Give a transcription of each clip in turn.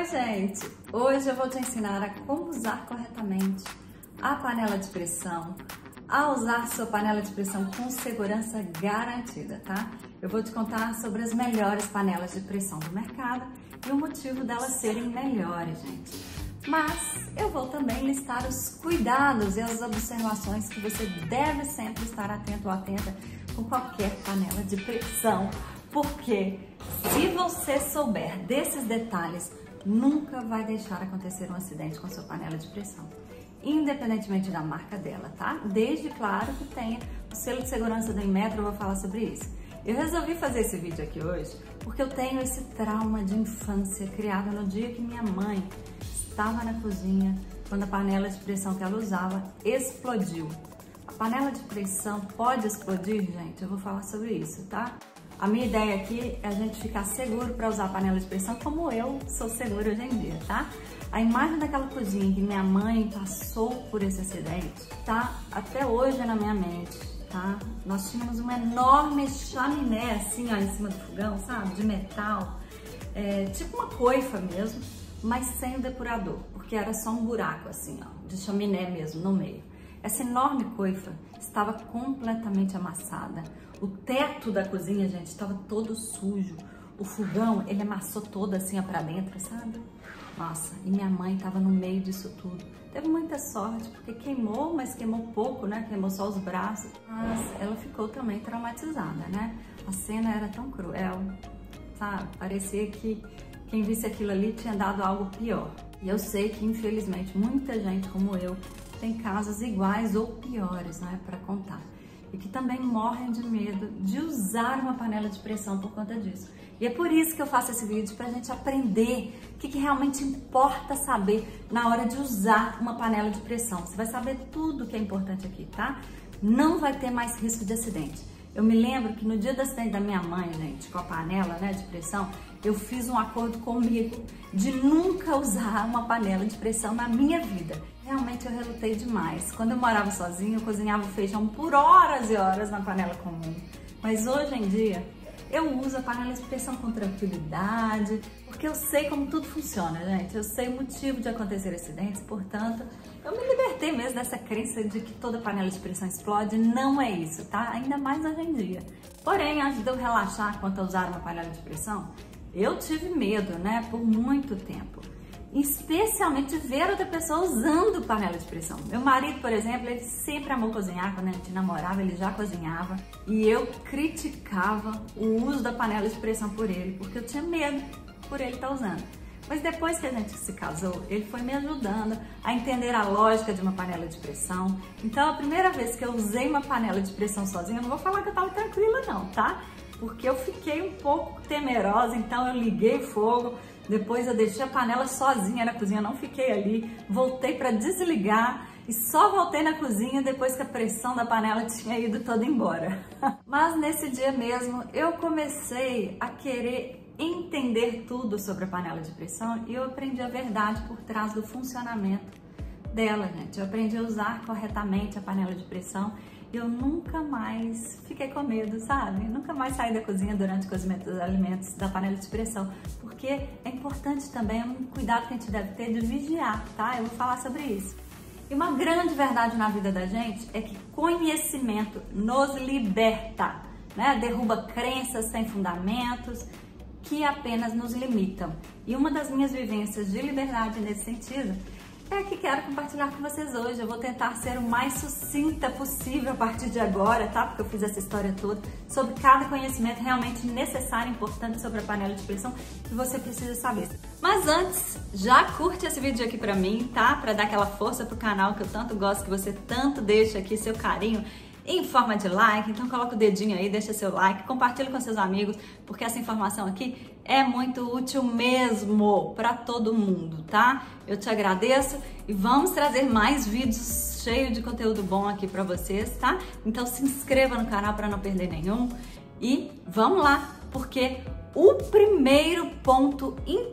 gente! Hoje eu vou te ensinar a como usar corretamente a panela de pressão, a usar sua panela de pressão com segurança garantida, tá? Eu vou te contar sobre as melhores panelas de pressão do mercado e o motivo delas serem melhores, gente. Mas eu vou também listar os cuidados e as observações que você deve sempre estar atento ou atenta com qualquer panela de pressão, porque se você souber desses detalhes, nunca vai deixar acontecer um acidente com a sua panela de pressão, independentemente da marca dela, tá? Desde, claro, que tenha o selo de segurança da Inmetro, eu vou falar sobre isso. Eu resolvi fazer esse vídeo aqui hoje porque eu tenho esse trauma de infância criado no dia que minha mãe estava na cozinha quando a panela de pressão que ela usava explodiu. A panela de pressão pode explodir, gente? Eu vou falar sobre isso, tá? A minha ideia aqui é a gente ficar seguro para usar a panela de pressão como eu sou segura hoje em dia, tá? A imagem daquela cozinha que minha mãe passou por esse acidente tá até hoje na minha mente, tá? Nós tínhamos uma enorme chaminé assim, ó, em cima do fogão, sabe? De metal, tipo uma coifa mesmo, mas sem o depurador, porque era só um buraco assim, ó, de chaminé mesmo no meio. Essa enorme coifa estava completamente amassada. O teto da cozinha, gente, estava todo sujo. O fogão, ele amassou todo assim para dentro, sabe? Nossa, e minha mãe estava no meio disso tudo. Teve muita sorte, porque queimou, mas queimou pouco, né? Queimou só os braços. Mas ela ficou também traumatizada, né? A cena era tão cruel, sabe? Parecia que quem visse aquilo ali tinha dado algo pior. E eu sei que, infelizmente, muita gente como eu tem casos iguais ou piores, né, para contar. E que também morrem de medo de usar uma panela de pressão por conta disso. E é por isso que eu faço esse vídeo, pra gente aprender o que realmente importa saber na hora de usar uma panela de pressão. Você vai saber tudo que é importante aqui, tá? Não vai ter mais risco de acidente. Eu me lembro que no dia do acidente da minha mãe, gente, com a panela, né, de pressão, eu fiz um acordo comigo de nunca usar uma panela de pressão na minha vida. Realmente eu relutei demais. Quando eu morava sozinha, eu cozinhava o feijão por horas e horas na panela comum. Mas hoje em dia, eu uso a panela de pressão com tranquilidade, porque eu sei como tudo funciona, gente. Eu sei o motivo de acontecer acidentes, portanto, eu me libertei mesmo dessa crença de que toda panela de pressão explode. Não é isso, tá? Ainda mais hoje em dia. Porém, antes de eu relaxar quanto a usar uma panela de pressão, eu tive medo, né, por muito tempo. Especialmente ver outra pessoa usando panela de pressão. Meu marido, por exemplo, ele sempre amou cozinhar. Quando a gente namorava, ele já cozinhava. E eu criticava o uso da panela de pressão por ele, porque eu tinha medo por ele estar usando. Mas depois que a gente se casou, ele foi me ajudando a entender a lógica de uma panela de pressão. Então, a primeira vez que eu usei uma panela de pressão sozinha, eu não vou falar que eu estava tranquila não, tá? Porque eu fiquei um pouco temerosa, então eu liguei o fogo, depois eu deixei a panela sozinha na cozinha, não fiquei ali, voltei para desligar e só voltei na cozinha depois que a pressão da panela tinha ido toda embora. Mas nesse dia mesmo eu comecei a querer entender tudo sobre a panela de pressão e eu aprendi a verdade por trás do funcionamento dela, gente. Eu aprendi a usar corretamente a panela de pressão. Eu nunca mais fiquei com medo, sabe? Nunca mais saí da cozinha durante o cozimento dos alimentos da panela de pressão, porque é importante também um cuidado que a gente deve ter de vigiar, tá? Eu vou falar sobre isso. E uma grande verdade na vida da gente é que conhecimento nos liberta, né? Derruba crenças sem fundamentos que apenas nos limitam. E uma das minhas vivências de liberdade nesse sentido é que quero compartilhar com vocês hoje. Eu vou tentar ser o mais sucinta possível a partir de agora, tá? Porque eu fiz essa história toda sobre cada conhecimento realmente necessário e importante sobre a panela de pressão que você precisa saber. Mas antes, já curte esse vídeo aqui pra mim, tá? Pra dar aquela força pro canal que eu tanto gosto, que você tanto deixa aqui seu carinho em forma de like. Então coloca o dedinho aí, deixa seu like, compartilha com seus amigos, porque essa informação aqui é muito útil mesmo para todo mundo, tá? Eu te agradeço e vamos trazer mais vídeos cheios de conteúdo bom aqui para vocês, tá? Então se inscreva no canal para não perder nenhum e vamos lá, porque o primeiro ponto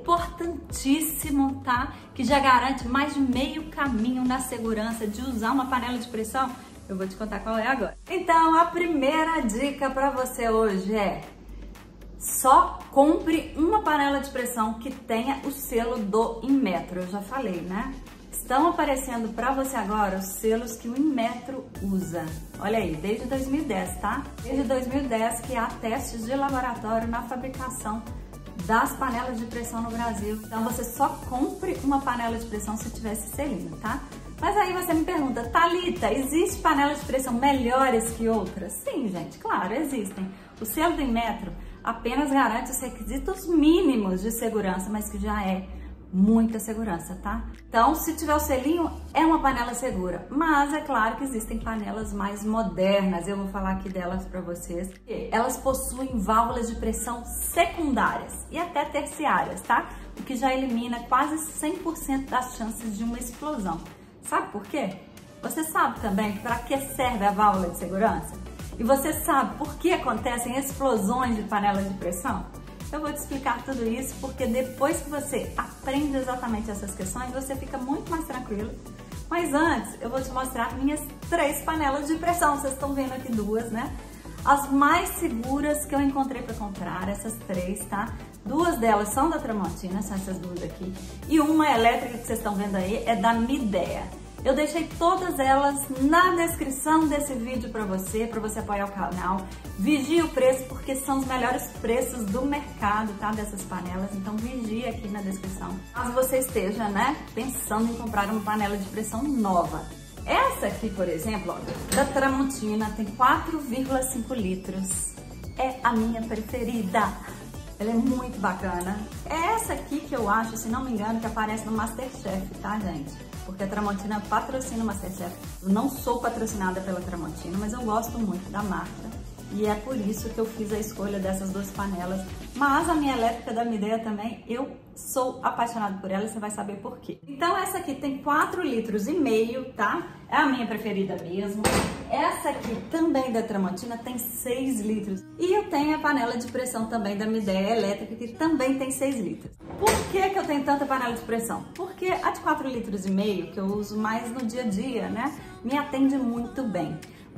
importantíssimo, tá? Que já garante mais de meio caminho na segurança de usar uma panela de pressão, eu vou te contar qual é agora. Então, a primeira dica para você hoje é: só compre uma panela de pressão que tenha o selo do Inmetro. Eu já falei, né? Estão aparecendo para você agora os selos que o Inmetro usa. Olha aí, desde 2010, tá? Desde 2010 que há testes de laboratório na fabricação das panelas de pressão no Brasil. Então você só compre uma panela de pressão se tiver esse selinho, tá? Mas aí você me pergunta, Thalita, existe panelas de pressão melhores que outras? Sim, gente, claro, existem. O selo do Inmetro apenas garante os requisitos mínimos de segurança, mas que já é muita segurança, tá? Então, se tiver o selinho, é uma panela segura. Mas é claro que existem panelas mais modernas. Eu vou falar aqui delas para vocês. Elas possuem válvulas de pressão secundárias e até terciárias, tá? O que já elimina quase 100% das chances de uma explosão. Sabe por quê? Você sabe também para que serve a válvula de segurança? E você sabe por que acontecem explosões de panelas de pressão? Eu vou te explicar tudo isso porque depois que você aprende exatamente essas questões, você fica muito mais tranquilo. Mas antes, eu vou te mostrar minhas 3 panelas de pressão. Vocês estão vendo aqui 2, né? As mais seguras que eu encontrei para comprar, essas 3, tá? 2 delas são da Tramontina, são essas 2 aqui. E uma elétrica que vocês estão vendo aí é da Midea. Eu deixei todas elas na descrição desse vídeo para você apoiar o canal. Vigie o preço porque são os melhores preços do mercado, tá? Dessas panelas, então vigie aqui na descrição. Caso você esteja, né, pensando em comprar uma panela de pressão nova. Essa aqui, por exemplo, ó, da Tramontina, tem 4,5 litros. É a minha preferida. Ela é muito bacana. É essa aqui que eu acho, se não me engano, que aparece no Masterchef, tá, gente? Porque a Tramontina patrocina o Masterchef. Eu não sou patrocinada pela Tramontina, mas eu gosto muito da marca. E é por isso que eu fiz a escolha dessas 2 panelas. Mas a minha elétrica da Midea também, eu sou apaixonada por ela e você vai saber por quê. Então essa aqui tem 4,5 litros, tá? É a minha preferida mesmo. Essa aqui também da Tramontina tem 6 litros. E eu tenho a panela de pressão também da Midea elétrica, que também tem 6 litros. Por que que eu tenho tanta panela de pressão? Porque a de 4,5 litros, que eu uso mais no dia a dia, né? Me atende muito bem.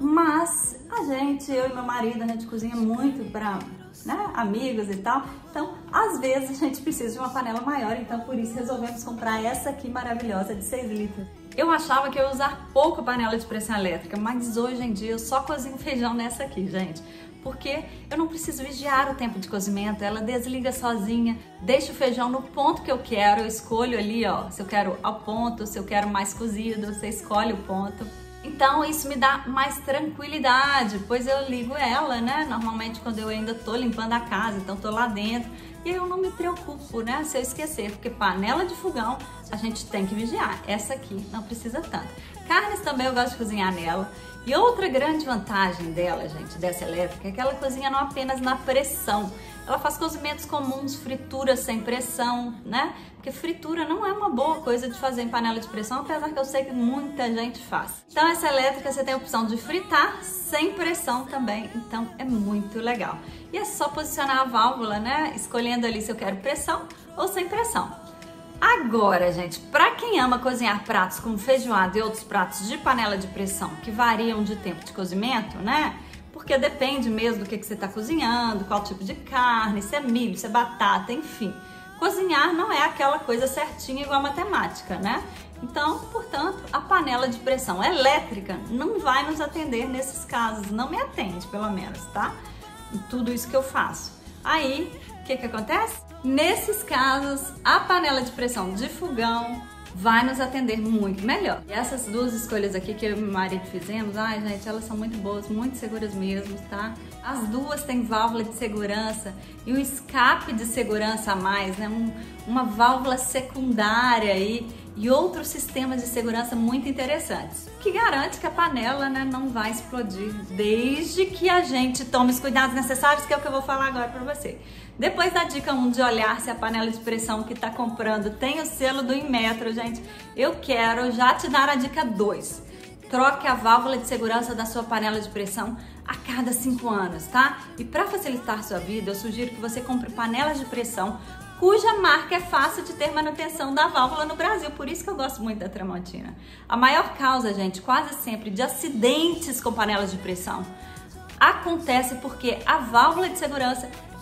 Mas eu e meu marido, a gente cozinha muito para, né, amigos e tal. Então, às vezes a gente precisa de uma panela maior, então por isso resolvemos comprar essa aqui maravilhosa de 6 litros. Eu achava que eu ia usar pouco panela de pressão elétrica, mas hoje em dia eu só cozinho feijão nessa aqui, gente. Porque eu não preciso vigiar o tempo de cozimento, ela desliga sozinha, deixa o feijão no ponto que eu quero, eu escolho ali, ó, se eu quero ao ponto, se eu quero mais cozido, você escolhe o ponto. Então isso me dá mais tranquilidade, pois eu ligo ela, né, normalmente quando eu ainda tô limpando a casa, então tô lá dentro, e eu não me preocupo, né, se eu esquecer, porque panela de fogão a gente tem que vigiar, essa aqui não precisa tanto. Carnes também eu gosto de cozinhar nela. E outra grande vantagem dela, gente, dessa elétrica, é que ela cozinha não apenas na pressão. Ela faz cozimentos comuns, frituras sem pressão, né? Porque fritura não é uma boa coisa de fazer em panela de pressão, apesar que eu sei que muita gente faz. Então essa elétrica você tem a opção de fritar sem pressão também, então é muito legal. E é só posicionar a válvula, né? Escolhendo ali se eu quero pressão ou sem pressão. Agora, gente, para quem ama cozinhar pratos como feijoada e outros pratos de panela de pressão que variam de tempo de cozimento, né? Porque depende mesmo do que você está cozinhando, qual tipo de carne, se é milho, se é batata, enfim. Cozinhar não é aquela coisa certinha igual a matemática, né? Então, portanto, a panela de pressão elétrica não vai nos atender nesses casos, não me atende, pelo menos, tá? Em tudo isso que eu faço. Aí, o que acontece? Nesses casos, a panela de pressão de fogão vai nos atender muito melhor. E essas 2 escolhas aqui que eu e meu marido fizemos, ai gente, elas são muito boas, muito seguras mesmo, tá? As 2 têm válvula de segurança e um escape de segurança a mais, né? Uma válvula secundária aí e outros sistemas de segurança muito interessantes, que garante que a panela, né, não vai explodir, desde que a gente tome os cuidados necessários, que é o que eu vou falar agora para você. Depois da dica 1 de olhar se a panela de pressão que está comprando tem o selo do Inmetro, gente, eu quero já te dar a dica 2. Troque a válvula de segurança da sua panela de pressão a cada 5 anos, tá? E para facilitar sua vida, eu sugiro que você compre panelas de pressão cuja marca é fácil de ter manutenção da válvula no Brasil, por isso que eu gosto muito da Tramontina. A maior causa, gente, quase sempre de acidentes com panelas de pressão acontece porque a válvula de segurança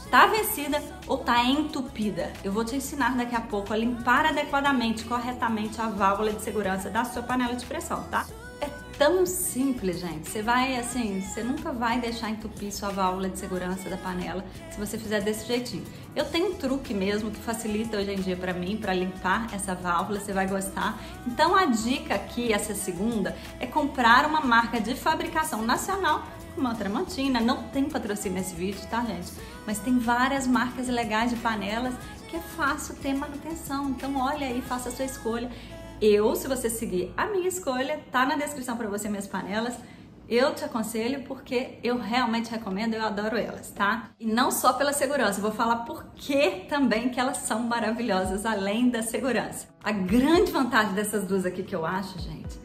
tá vencida ou tá entupida. Eu vou te ensinar daqui a pouco a limpar adequadamente, corretamente a válvula de segurança da sua panela de pressão, tá? É tão simples, gente. Você vai assim, você nunca vai deixar entupir sua válvula de segurança da panela se você fizer desse jeitinho. Eu tenho um truque mesmo que facilita hoje em dia para mim, para limpar essa válvula, você vai gostar. Então a dica aqui, essa segunda, é comprar uma marca de fabricação nacional, como a Tramontina. Não tem patrocínio nesse vídeo, tá, gente? Mas tem várias marcas legais de panelas que é fácil ter manutenção. Então olha aí, faça a sua escolha. Se você seguir a minha escolha, tá na descrição para você minhas panelas. Eu te aconselho porque eu realmente recomendo, eu adoro elas, tá? E não só pela segurança, eu vou falar por que também que elas são maravilhosas, além da segurança. A grande vantagem dessas duas aqui que eu acho, gente,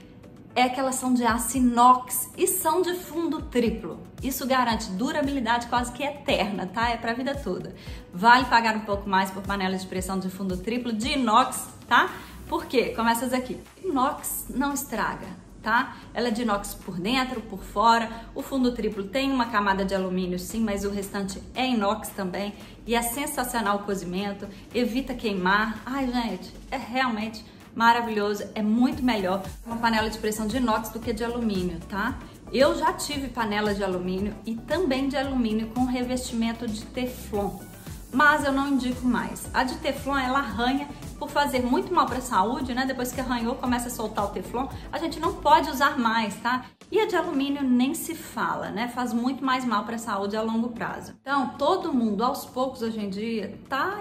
é que elas são de aço inox e são de fundo triplo. Isso garante durabilidade quase que eterna, tá? É pra vida toda. Vale pagar um pouco mais por panela de pressão de fundo triplo de inox, tá? Por quê? Como essas aqui. Inox não estraga, tá? Ela é de inox por dentro, por fora. O fundo triplo tem uma camada de alumínio sim, mas o restante é inox também. E é sensacional o cozimento, evita queimar. Ai, gente, é realmente maravilhoso, é muito melhor uma panela de pressão de inox do que de alumínio, tá? Eu já tive panela de alumínio e também de alumínio com revestimento de teflon, mas eu não indico mais. A de teflon, ela arranha por fazer muito mal para a saúde, né? Depois que arranhou, começa a soltar o teflon, a gente não pode usar mais, tá? E a de alumínio nem se fala, né? Faz muito mais mal para a saúde a longo prazo. Então, todo mundo, aos poucos, hoje em dia,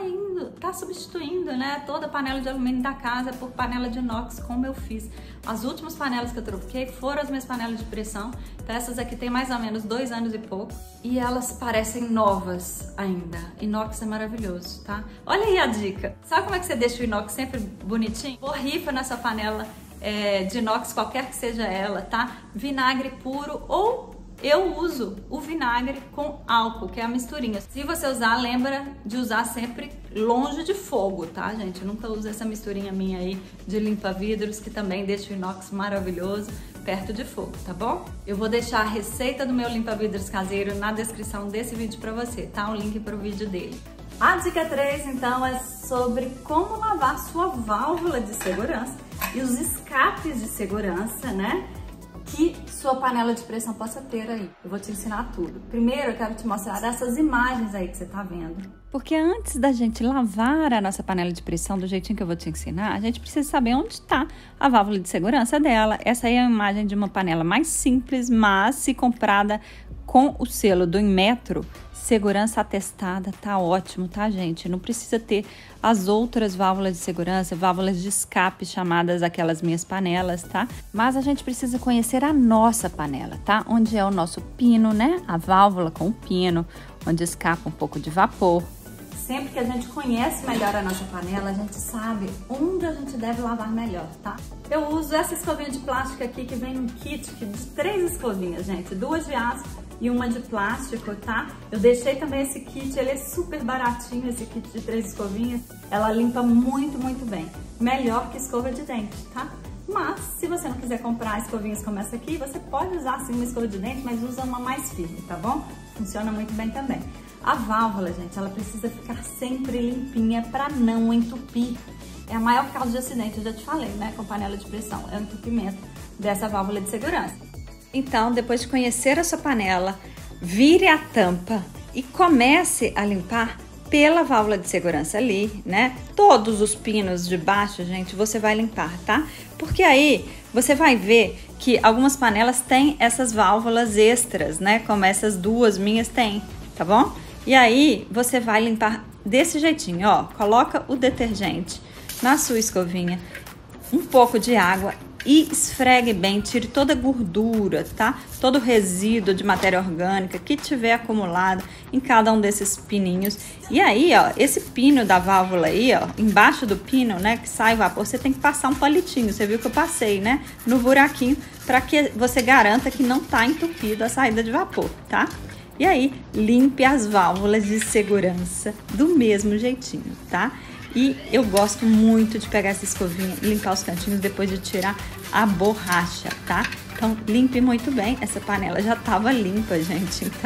tá substituindo, né? Toda panela de alumínio da casa por panela de inox, como eu fiz. As últimas panelas que eu troquei foram as minhas panelas de pressão. Então, essas aqui tem mais ou menos 2 anos e pouco. E elas parecem novas ainda. Inox é maravilhoso, tá? Olha aí a dica. Sabe como é que você deixa o inox sempre bonitinho? Borrifa na sua panela de inox, qualquer que seja ela, tá? Vinagre puro ou eu uso o vinagre com álcool, que é a misturinha. Se você usar, lembra de usar sempre longe de fogo, tá, gente? Eu nunca uso essa misturinha minha aí de limpa-vidros, que também deixa o inox maravilhoso perto de fogo, tá bom? Eu vou deixar a receita do meu limpa-vidros caseiro na descrição desse vídeo pra você, tá? O link pro vídeo dele. A dica 3, então, é sobre como lavar sua válvula de segurança e os escapes de segurança, né? Que sua panela de pressão possa ter aí. Eu vou te ensinar tudo. Primeiro, eu quero te mostrar essas imagens aí que você tá vendo. Porque antes da gente lavar a nossa panela de pressão do jeitinho que eu vou te ensinar, a gente precisa saber onde está a válvula de segurança dela. Essa aí é a imagem de uma panela mais simples, mas se comprada com o selo do Inmetro, segurança atestada, tá ótimo, tá, gente? Não precisa ter as outras válvulas de segurança, válvulas de escape, chamadas aquelas minhas panelas, tá? Mas a gente precisa conhecer a nossa panela, tá? Onde é o nosso pino, né? A válvula com o pino, onde escapa um pouco de vapor. Sempre que a gente conhece melhor a nossa panela, a gente sabe onde a gente deve lavar melhor, tá? Eu uso essa escovinha de plástico aqui, que vem num kit de 3 escovinhas, gente. 2 de aço e uma de plástico, tá? Eu deixei também esse kit, ele é super baratinho, esse kit de 3 escovinhas. Ela limpa muito, muito bem. Melhor que escova de dente, tá? Mas, se você não quiser comprar escovinhas como essa aqui, você pode usar sim uma escova de dente, mas usa uma mais firme, tá bom? Funciona muito bem também. A válvula, gente, ela precisa ficar sempre limpinha para não entupir. É a maior causa de acidente, eu já te falei, né? Com panela de pressão, é o entupimento dessa válvula de segurança. Então, depois de conhecer a sua panela, vire a tampa e comece a limpar pela válvula de segurança ali, né? Todos os pinos de baixo, gente, você vai limpar, tá? Porque aí você vai ver que algumas panelas têm essas válvulas extras, né? Como essas duas minhas têm, tá bom? E aí você vai limpar desse jeitinho, ó. Coloca o detergente na sua escovinha, um pouco de água e esfregue bem, tire toda a gordura, tá? Todo o resíduo de matéria orgânica que tiver acumulado em cada um desses pininhos. E aí, ó, esse pino da válvula aí, ó, embaixo do pino, né, que sai vapor, você tem que passar um palitinho. Você viu que eu passei, né, no buraquinho, para que você garanta que não tá entupido a saída de vapor, tá? E aí, limpe as válvulas de segurança do mesmo jeitinho, tá? E eu gosto muito de pegar essa escovinha e limpar os cantinhos depois de tirar a borracha, tá? Então, limpe muito bem. Essa panela já tava limpa, gente. Então,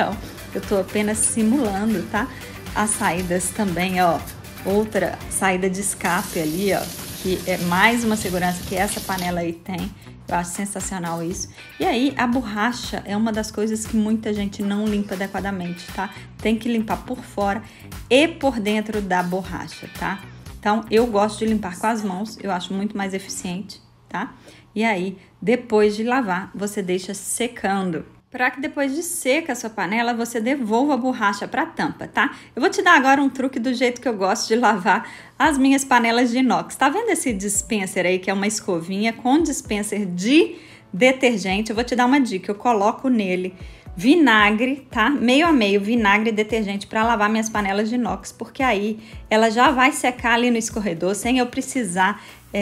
eu tô apenas simulando, tá? As saídas também, ó, outra saída de escape ali, ó, que é mais uma segurança que essa panela aí tem. Eu acho sensacional isso. E aí, a borracha é uma das coisas que muita gente não limpa adequadamente, tá? Tem que limpar por fora e por dentro da borracha, tá? Então, eu gosto de limpar com as mãos, eu acho muito mais eficiente, tá? E aí, depois de lavar, você deixa secando. Para que depois de seca a sua panela, você devolva a borracha para a tampa, tá? Eu vou te dar agora um truque do jeito que eu gosto de lavar as minhas panelas de inox. Tá vendo esse dispenser aí, que é uma escovinha com dispenser de detergente? Eu vou te dar uma dica, eu coloco nele vinagre, tá? Meio a meio, vinagre e detergente para lavar minhas panelas de inox, porque aí ela já vai secar ali no escorredor sem eu precisar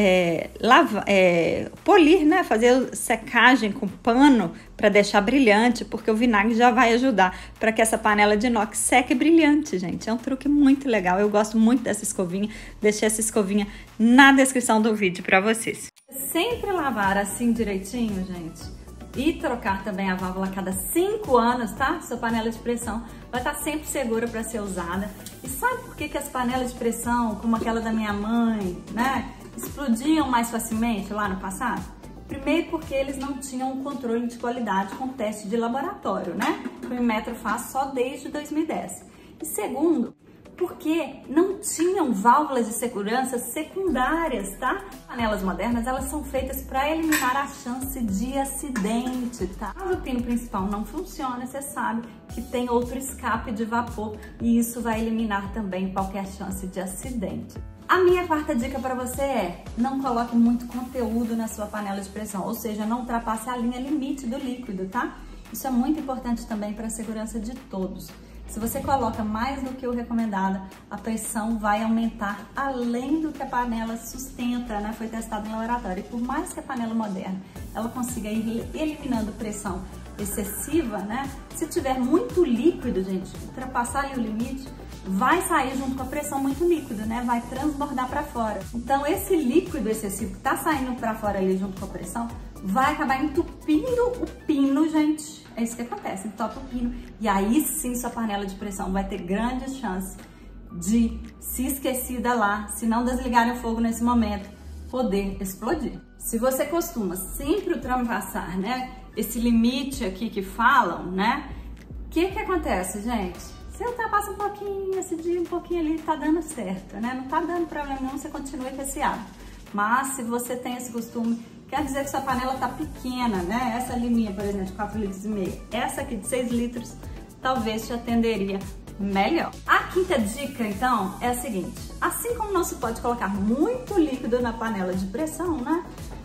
polir, né? Fazer secagem com pano para deixar brilhante, porque o vinagre já vai ajudar para que essa panela de inox seque brilhante, gente. É um truque muito legal, eu gosto muito dessa escovinha, deixei essa escovinha na descrição do vídeo para vocês. Sempre lavar assim direitinho, gente, e trocar também a válvula a cada 5 anos, tá? Sua panela de pressão vai estar sempre segura para ser usada. E sabe por que as panelas de pressão, como aquela da minha mãe, né, explodiam mais facilmente lá no passado? Primeiro porque eles não tinham um controle de qualidade com teste de laboratório, né? Que o Inmetro faz só desde 2010. E segundo, porque não tinham válvulas de segurança secundárias, tá? Panelas modernas, elas são feitas para eliminar a chance de acidente, tá? Mas o pino principal não funciona, você sabe que tem outro escape de vapor e isso vai eliminar também qualquer chance de acidente. A minha quarta dica para você é: não coloque muito conteúdo na sua panela de pressão, ou seja, não ultrapasse a linha limite do líquido, tá? Isso é muito importante também para a segurança de todos. Se você coloca mais do que o recomendado, a pressão vai aumentar além do que a panela sustenta, né? Foi testado em laboratório. E por mais que a panela moderna ela consiga ir eliminando pressão excessiva, né? Se tiver muito líquido, gente, ultrapassar ali o limite, vai sair junto com a pressão muito líquido, né? Vai transbordar para fora. Então esse líquido excessivo que tá saindo para fora ali junto com a pressão vai acabar entupindo o pino, gente. É isso que acontece, entope o pino. E aí sim sua panela de pressão vai ter grandes chances de, se esquecida lá, se não desligarem o fogo nesse momento, poder explodir. Se você costuma sempre ultrapassar, né, esse limite aqui que falam, né, o que acontece, gente? Você ultrapassa um pouquinho, esse dia um pouquinho ali, tá dando certo, né? Não tá dando problema nenhum, você continua com esse hábito. Mas se você tem esse costume, quer dizer que sua panela tá pequena, né? Essa liminha, por exemplo, de 4,5 litros. Essa aqui de 6 litros, talvez te atenderia melhor. A quinta dica, então, é a seguinte. Assim como não se pode colocar muito líquido na panela de pressão, né?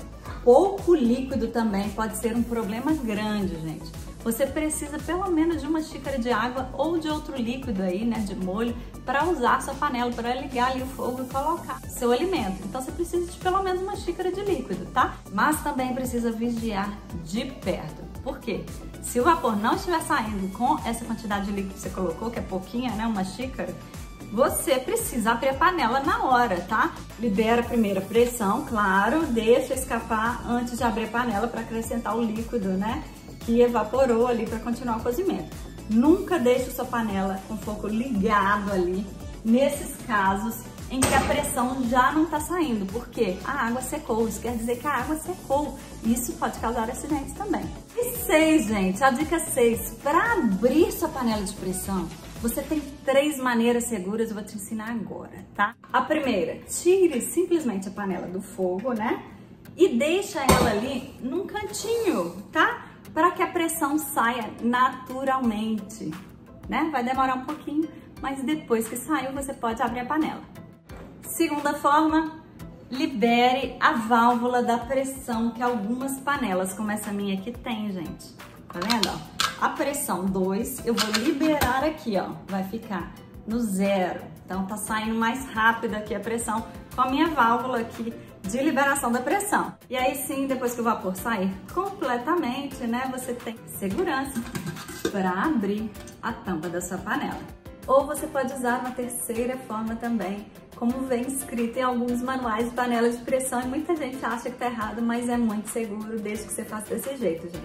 Pouco líquido também pode ser um problema grande, gente. Você precisa pelo menos de uma xícara de água ou de outro líquido aí, né, de molho, para usar a sua panela, para ligar ali o fogo e colocar seu alimento. Então você precisa de pelo menos uma xícara de líquido, tá? Mas também precisa vigiar de perto. Por quê? Se o vapor não estiver saindo com essa quantidade de líquido que você colocou, que é pouquinha, né, uma xícara, você precisa abrir a panela na hora, tá? Libera a primeira pressão, claro, deixa escapar antes de abrir a panela para acrescentar o líquido, né, que evaporou ali para continuar o cozimento. Nunca deixe sua panela com fogo ligado ali, nesses casos em que a pressão já não está saindo, porque a água secou, isso quer dizer que a água secou, isso pode causar acidentes também. E 6, gente, a dica 6, para abrir sua panela de pressão, você tem 3 maneiras seguras, eu vou te ensinar agora, tá? A primeira, tire simplesmente a panela do fogo, né? E deixa ela ali num cantinho, tá? Para que a pressão saia naturalmente, né? Vai demorar um pouquinho, mas depois que saiu, você pode abrir a panela. Segunda forma, libere a válvula da pressão, que algumas panelas, como essa minha aqui, tem, gente. Tá vendo, ó? A pressão 2, eu vou liberar aqui, ó, vai ficar no 0. Então tá saindo mais rápido aqui a pressão com a minha válvula aqui de liberação da pressão. E aí sim, depois que o vapor sair completamente, né, você tem segurança para abrir a tampa da sua panela. Ou você pode usar uma terceira forma também, como vem escrito em alguns manuais de panela de pressão, e muita gente acha que tá errado, mas é muito seguro desde que você faça desse jeito, gente.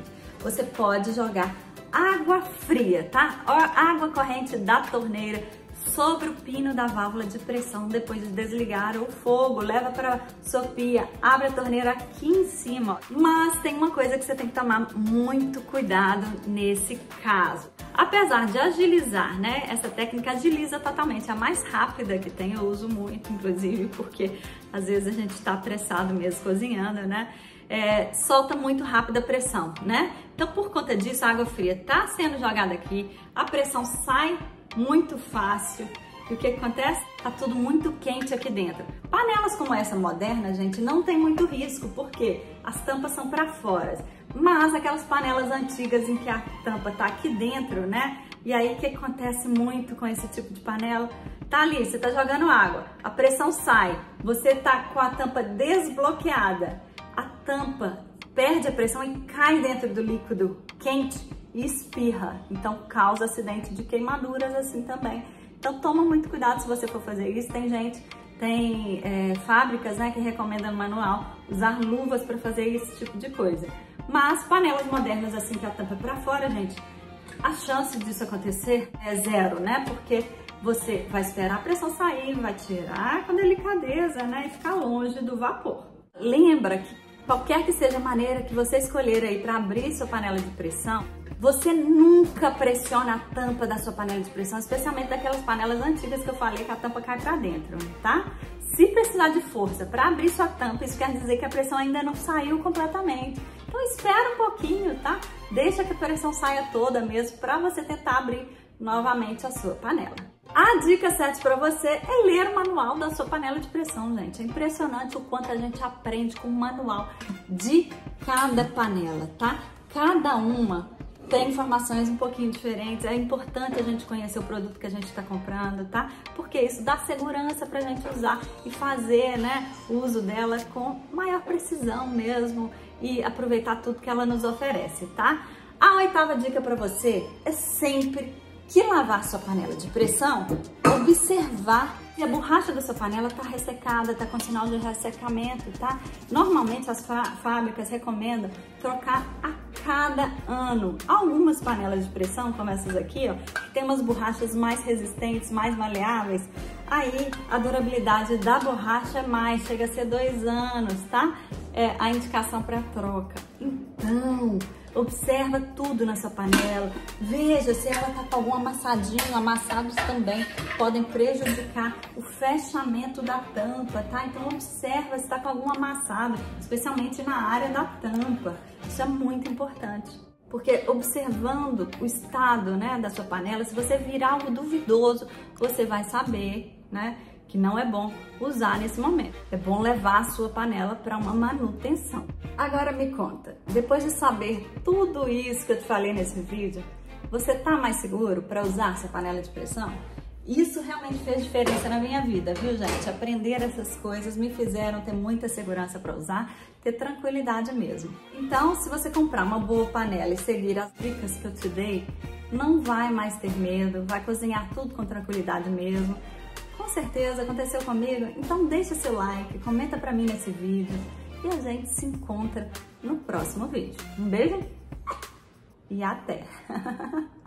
você pode jogar água fria, tá? Água corrente da torneira sobre o pino da válvula de pressão depois de desligar o fogo. Leva para sua pia, abre a torneira aqui em cima. Mas tem uma coisa que você tem que tomar muito cuidado nesse caso. Apesar de agilizar, né? Essa técnica agiliza totalmente, é a mais rápida que tem, eu uso muito, inclusive, porque às vezes a gente está apressado mesmo cozinhando, né? Solta muito rápido a pressão, né? Então, por conta disso, a água fria tá sendo jogada aqui, a pressão sai muito fácil. E o que acontece? Tá tudo muito quente aqui dentro. Panelas como essa moderna, gente, não tem muito risco, porque as tampas são para fora. Mas aquelas panelas antigas em que a tampa tá aqui dentro, né? E aí o que acontece muito com esse tipo de panela? Tá ali, você tá jogando água, a pressão sai, você tá com a tampa desbloqueada, a tampa perde a pressão e cai dentro do líquido quente e espirra. Então causa acidente de queimaduras assim também. Então toma muito cuidado se você for fazer isso. Tem fábricas, né, que recomendam no manual usar luvas para fazer esse tipo de coisa. Mas panelas modernas assim que a tampa é para fora, gente, a chance disso acontecer é zero, né? Porque você vai esperar a pressão sair, vai tirar com delicadeza, né, e ficar longe do vapor. Lembra que qualquer que seja a maneira que você escolher aí para abrir sua panela de pressão, você nunca pressiona a tampa da sua panela de pressão, especialmente daquelas panelas antigas que eu falei que a tampa cai para dentro, tá? Se precisar de força para abrir sua tampa, isso quer dizer que a pressão ainda não saiu completamente. Então espera um pouquinho, tá? Deixa que a pressão saia toda mesmo para você tentar abrir novamente a sua panela. A dica 7 para você é ler o manual da sua panela de pressão, gente. É impressionante o quanto a gente aprende com o manual de cada panela, tá? Cada uma tem informações um pouquinho diferentes. É importante a gente conhecer o produto que a gente está comprando, tá? Porque isso dá segurança para a gente usar e fazer, né, o uso dela com maior precisão mesmo e aproveitar tudo que ela nos oferece, tá? A 8ª dica para você é sempre que lavar sua panela de pressão, observar se a borracha da sua panela está ressecada, está com sinal de ressecamento, tá? Normalmente as fábricas recomendam trocar a cada ano. Algumas panelas de pressão, como essas aqui, ó, que tem umas borrachas mais resistentes, mais maleáveis, aí a durabilidade da borracha é mais, chega a ser 2 anos, tá? É a indicação para troca. Então, observa tudo nessa panela, veja se ela tá com algum amassadinho, amassados também podem prejudicar o fechamento da tampa, tá? Então observa se tá com algum amassado, especialmente na área da tampa. Isso é muito importante, porque observando o estado, né, da sua panela, se você vir algo duvidoso, você vai saber, né, que não é bom usar nesse momento. É bom levar a sua panela para uma manutenção. Agora me conta, depois de saber tudo isso que eu te falei nesse vídeo, você tá mais seguro para usar sua panela de pressão? Isso realmente fez diferença na minha vida, viu, gente? Aprender essas coisas me fizeram ter muita segurança para usar, ter tranquilidade mesmo. Então, se você comprar uma boa panela e seguir as dicas que eu te dei, não vai mais ter medo, vai cozinhar tudo com tranquilidade mesmo. Com certeza aconteceu comigo, então deixa seu like, comenta pra mim nesse vídeo e a gente se encontra no próximo vídeo. Um beijo e até!